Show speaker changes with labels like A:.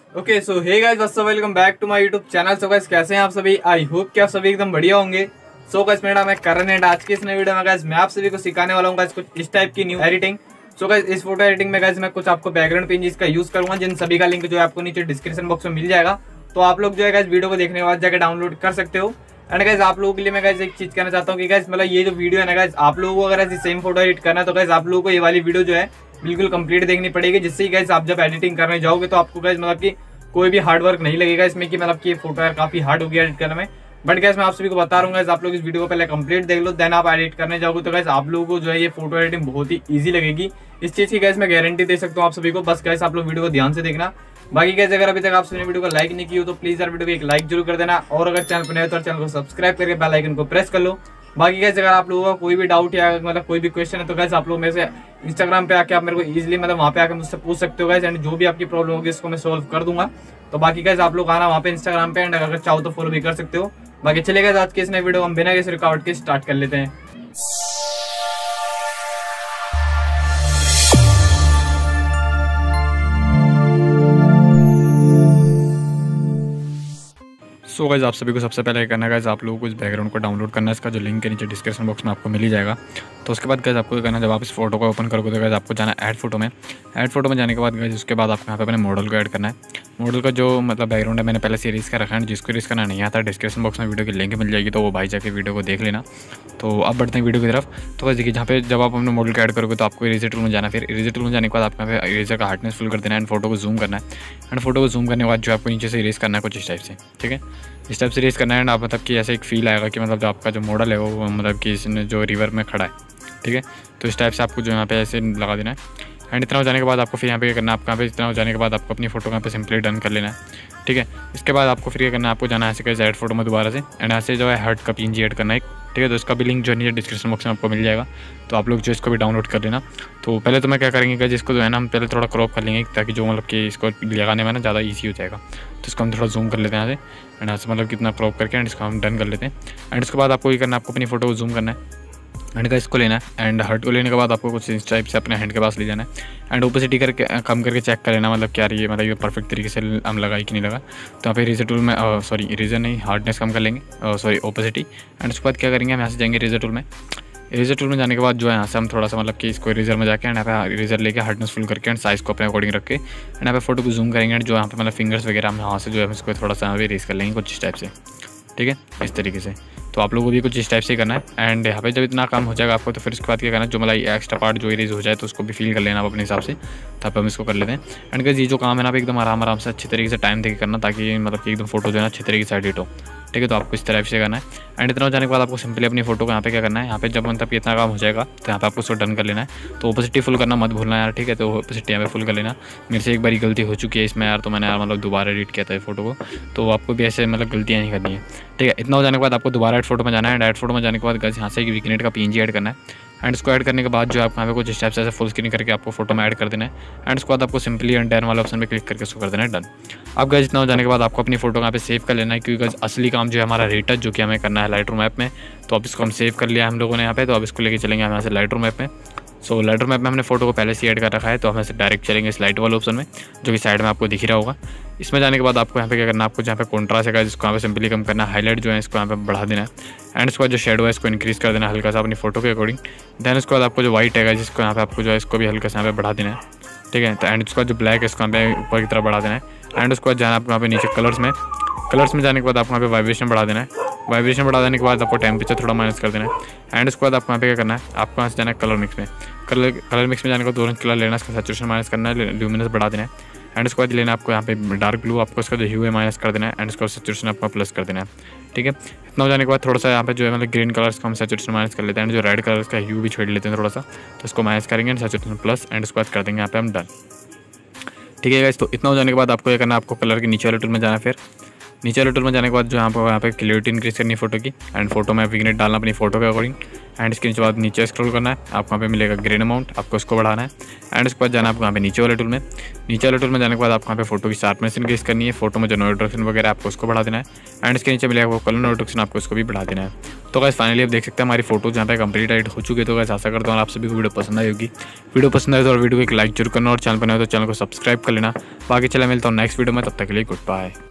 A: Okay so hey guys what's up, welcome back to my YouTube channel. So guys कैसे हैं आप सभी? I hope कि आप सभी एकदम बढ़िया होंगे। सो गाइस मेरा नाम है करण एंड आज की इस नई वीडियो में गाइस मैं आप सभी को सिखाने वाला हूं गाइस कुछ इस टाइप की न्यू एडिटिंग। सो गाइस इस फोटो एडिटिंग में गाइस मैं कुछ आपको बैकग्राउंड पेजेस का यूज करूंगा, जिन सभी का लिंक जो है आपको नीचे डिस्क्रिप्शन बॉक्स में मिल जाएगा। तो आप लोग जो है गाइस वीडियो को देखने के बाद जाकर डाउनलोड कर सकते हो। एंड गाइस आप लोगों के लिए मैं गाइस एक चीज कहना चाहता हूँ कि गाइस मतलब ये जो वीडियो है ना गाइस, आप लोगों को अगर ऐसी सेम फोटो एडिट करना है तो गाइस आप लोगों को ये वाली वीडियो जो है बिल्कुल कंप्लीट देखनी पड़ेगी, जिससे ही गाइस आप जब एडिटिंग करने जाओगे तो आपको गाइस मतलब कि कोई भी हार्ड वर्क नहीं लगेगा इसमें कि मतलब कि ये फोटो यार काफी हार्ड होगी एडिट करने में। बट गाइस मैं आप सभी को बता रहा हूँ, आप लोग इस वीडियो को पहले कंप्लीट देख लो, देन आप एडिट करने जाओगे तो गाइस आप लोगों को जो है ये फोटो एडिटिंग बहुत ही इजी लगेगी। इस चीज की गाइस मैं गारंटी दे सकता हूँ आप सभी को। बस गाइस आप लोग वीडियो को ध्यान से देखना। बाकी गाइस अगर अभी तक आप सभी वीडियो को लाइक नहीं की हो तो प्लीज यार वीडियो को एक लाइक जरूर कर देना, और अगर चैनल पर नए हो तो चैनल को सब्सक्राइब करके बेल आइकन को प्रेस कर लो। बाकी गाइस अगर आप लोगों का कोई भी डाउट या मतलब कोई भी क्वेश्चन है तो गाइस आप लोग मेरे से इंस्टाग्राम पे आके आप मेरे को इजीली मतलब वहाँ पे आके मुझसे पूछ सकते हो गाइस, एंड जो भी आपकी प्रॉब्लम होगी इसको मैं सोल्व कर दूंगा। तो बाकी गाइस आप लोग आना वहाँ पे इंस्टाग्राम पे, एंड अगर चाहो तो फॉलो भी कर सकते हो। बाकी चले गाइस आज के इस नए वीडियो हम बिना किसी रुकावट के स्टार्ट कर लेते हैं। सो गाइस आप सभी को सबसे पहले करना है गाइस, आप लोगों को इस बैकग्राउंड को डाउनलोड करना है। इसका जो लिंक है नीचे डिस्क्रिप्शन बॉक्स में आपको मिल ही जाएगा। तो उसके बाद गाइस आपको क्या करना है, जब आप इस फोटो को ओपन करोगे तो गाइस आपको जाना है ऐड फोटो में। ऐड फोटो में जाने के बाद गाइस उसके बाद आपको यहाँ पे अपने मॉडल को ऐड करना है। मॉडल का जो मतलब बैकग्राउंड है मैंने पहले से इरेज कर रखा है, जिसको इरेज करना नहीं आता डिस्क्रिप्शन बॉक्स में वीडियो की लिंक मिल जाएगी, तो वो भाई जाके वीडियो को देख लेना। तो अब बढ़ते हैं वीडियो की तरफ। तो बस देखिए, जहाँ पे जब आप अपने मॉडल को ऐड करोगे तो आपको इरेजर टूल में जाना है। फिर इरेजर टूल में जाने के बाद आपको यहाँ पे इरेजर का हार्डनेस फुल कर देना है एंड फोटो को जूम करना है। एंड फोटो को जूम करने के बाद जो आपको नीचे से इरेज करना है कुछ इस टाइप से, ठीक है, इस टाइप से इरेज करना है। एंड आप मतलब कि ऐसा एक फील आएगा कि मतलब जो आपका जो मॉडल है वो मतलब कि इसने जो रिवर में खड़ा है, ठीक है। तो इस टाइप से आपको जो यहाँ पे ऐसे लगा देना है। एंड इतना हो जाने के बाद आपको फिर यहाँ पे क्या करना है, आपका यहाँ पे इतना हो जाने के बाद आपको अपनी फोटो यहाँ पे सिंपली डन कर लेना है, ठीक है। इसके बाद आपको फिर क्या करना है, आपको जाना है ऐसे कैसे ऐड फोटो में दोबारा से, एंड ऐसे जो है हर्ट का पीएनजी ऐड करना है, ठीक है। तो इसका भी लिंक जो है डिस्क्रिप्शन बॉक्स में आपको मिल जाएगा, तो आप लोग जो इसको भी डाउनलोड कर लेना। तो पहले तो मैं क्या करेंगे जिसको जो है ना हम पहले थोड़ा क्रॉप कर लेंगे, ताकि जो मतलब कि इसको लगाने में ना ज़्यादा ईजी हो जाएगा। तो इसको हम थोड़ा जूम कर लेते हैं यहाँ से, एंड यहाँ से मतलब कितना क्रॉप करके एंड इसको हम डन कर लेते हैं। एंड उसके बाद आपको ये करना है, आपको अपनी फोटो को जूम करना है हैंड का इसको लेना है। एंड हर्ट को लेने के बाद आपको कुछ इस टाइप से अपने हैंड के पास ले जाना है। एंड ओपेसिटी करके कम करके चेक कर लेना, मतलब क्या ये मतलब ये परफेक्ट तरीके से हम लगाई कि नहीं लगा। तो यहाँ पे इरेजर टूल में सॉरी इरेजर नहीं, हार्डनेस कम कर लेंगे, सॉरी ओपेसिटी। एंड उसके बाद क्या करेंगे, हम यहाँ से जाएंगे इरेजर टूल में। इरेजर टूल में जाने के बाद जो है यहाँ से हम थोड़ा सा मतलब कि इसको इरेजर में जाके एंड यहाँ पे इरेजर लेके हार्डनेस फुल करके एंड साइज़ को अपने अकॉर्डिंग रख के एंड यहाँ पे फोटो को जूम करेंगे। एंड जो यहाँ पे मतलब फिंगर्स वगैरह हम यहाँ से जो है इसको थोड़ा सा यहाँ पे इरेज कर लेंगे कुछ इस टाइप से, ठीक है, इस तरीके से। तो आप लोगों को भी कुछ इस टाइप से करना है। एंड यहाँ पे जब इतना काम हो जाएगा आपको, तो फिर उसके बाद क्या करना है, जो मतलब एक्स्ट्रा पार्ट जो इरेज हो जाए तो उसको भी फील कर लेना आप अपने हिसाब से। तब हम इसको कर लेते हैं। एंड ये जो काम है ना आप एकदम आराम से अच्छे तरीके से टाइम देके करना, ताकि मतलब कि एकदम फोटो जो है ना अच्छे तरीके से एडिट हो, ठीक है। तो आपको इस तरह से करना है। एंड इतना हो जाने के बाद आपको सिंपली अपनी फोटो को यहाँ पे क्या करना है, यहाँ पे जब मतलब इतना काम हो जाएगा तो यहाँ पे आपको उसको डन कर लेना है। तो ओपेसिटी फुल करना मत भूलना यार, ठीक है। तो ओपेसिटी यहाँ पे फुल कर लेना। मेरे से एक बारी गलती हो चुकी है इसमें यार, तो मैंने यार मतलब दोबारा एडिट किया था फोटो को, तो आपको भी ऐसे मतलब गलतियाँ नहीं करनी है, ठीक है। इतना हो जाने के बाद आपको दोबारा एड फोटो में जाना है। एंड एड फोटो में जाने के बाद गाइस यहाँ से एक विग्नेट का पीएनजी ऐड करना है। एंड इसको ऐड करने के बाद जो आपको यहाँ पे कुछ स्टेप्स ऐसे फुल स्क्रीन करके आपको फोटो में ऐड कर देना है। एंड उसके बाद आपको सिंपली डन वाले ऑप्शन में क्लिक करके उसको कर देना है डन। अब गाइस इतना हो जाने के बाद आपको अपनी फोटो यहाँ पे सेव कर लेना है, क्योंकि गाइस असली काम जो है हमारा रेट जो कि हमें करना है लाइटरूम ऐप में। तो अब इसको हम सेव कर लिया हम लोगों ने यहाँ पे, तो अब इसको लेके चलेंगे हम यहाँ से लाइटरूम ऐप में। सो लाइटरूम ऐप में हमने फोटो को पहले से ऐड कर रखा है, तो हम ऐसे डायरेक्ट चलेंगे इस लाइट वाले ऑप्शन में, जो कि साइड में आपको दिख ही रहा होगा। इसमें जाने के बाद आपको यहाँ पे क्या करना है, आपको जहाँ पे कॉन्ट्रास्ट है जिसको यहाँ पे सिंपली कम करना है, हाईलाइट जो है इसको यहाँ पे बढ़ा देना है। एंड उसके बाद जो शेडो है इसको इंक्रीज कर देना है हल्का सा अपनी फोटो के अकॉर्डिंग। देन उसके बाद आपको जो व्हाइट है जिसको यहाँ पे आपको जो है इसको भी हल्का सा यहाँ पे बढ़ा देना है, ठीक है। तो एंड उसका जो ब्लैक है इसको यहाँ पे ऊपर की तरफ बढ़ा देना है। एंड उसके बाद जाना आपको यहाँ पे नीचे कलर्स में जाने के बाद आपको यहाँ पे वाइब्रेशन बढ़ा देना है। वाइब्रेशन बढ़ा देने के बाद आपको टेम्परेचर थोड़ा माइनस कर देना है। एंड उसके बाद आपको यहाँ पे क्या करना है, आपको यहाँ से जाना है कलर मिक्स में। कलर मिक्स में जाने का ऑरेंज कलर लेना है, इसका सैचुरेशन माइनस करना है, ल्यूमिनस बढ़ा देना है। एंड उसके बाद लेना है आपको यहाँ पे डार्क ब्लू, आपको इसका जो ह्यू है माइनस कर देना है। एंड उसका सैचुरेशन आपको प्लस कर देना है, ठीक है। इतना हो जाने के बाद थोड़ा सा यहाँ पे जो है मतलब ग्रीन कलर्स का हम सैचुरेशन माइनस कर लेते हैं। एंड जो रेड कलर का ह्यू भी छोड़ लेते हैं थोड़ा सा, तो उसको माइनस करेंगे एंड सैचुरेशन प्लस। एंड उसके बाद कर देंगे यहाँ पे हम डन, ठीक है गाइस। तो इतना हो जाने के बाद आपको ये करना है, आपको कलर के नीचे वाले टूल में जाना है। फिर नीचे वाले टूल में जाने के बाद जो यहाँ पे क्लियरिटी इंक्रीज करनी है फोटो की, एंड फोटो में विग्नेट डालना अपनी फोटो के अकॉर्डिंग। एंड इसके नीचे बाद नीचे स्क्रॉल करना है, आपको वहाँ पे मिलेगा ग्रेन अमाउंट, आपको उसको बढ़ाना है। एंड उसके बाद जाना है आपको यहाँ पे नीचे वाले टूल में। नीचे वाले टूल में जाने के बाद आपको यहाँ पे फोटो की शार्पनेस इंक्रीज करनी है, फोटो में जो नोटिफिकेशन वगैरह आपको उसको बढ़ा देना है। एंड इसके नीचे मिलेगा आपको कलर नोटिफिकेशन, आपको उसको भी बढ़ा देना है। तो गाइस फाइनली आप देख सकते हैं हमारी फोटो जहाँ पे कंप्लीट एडिट हो चुकी है। तो गाइस आशा करता हूँ आप सभी को वीडियो पसंद आई होगी। वीडियो पसंद आए तो वीडियो को एक लाइक जरूर करना और चैनल पर नए हो तो चैनल को सब्सक्राइब कर लेना। बाकी चला मिलता हूँ नेक्स्ट वीडियो में, तब तक के लिए गुड बाय।